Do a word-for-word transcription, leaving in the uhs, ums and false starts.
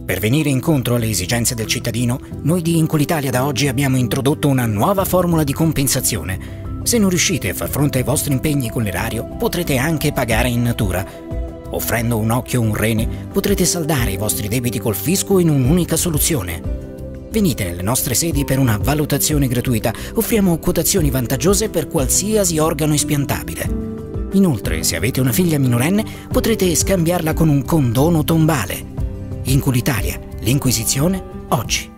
Per venire incontro alle esigenze del cittadino, noi di Incolitalia da oggi abbiamo introdotto una nuova formula di compensazione. Se non riuscite a far fronte ai vostri impegni con l'erario, potrete anche pagare in natura. Offrendo un occhio o un rene, potrete saldare i vostri debiti col fisco in un'unica soluzione. Venite nelle nostre sedi per una valutazione gratuita, offriamo quotazioni vantaggiose per qualsiasi organo espiantabile. Inoltre, se avete una figlia minorenne, potrete scambiarla con un condono tombale. Incolitalia, l'Inquisizione, oggi.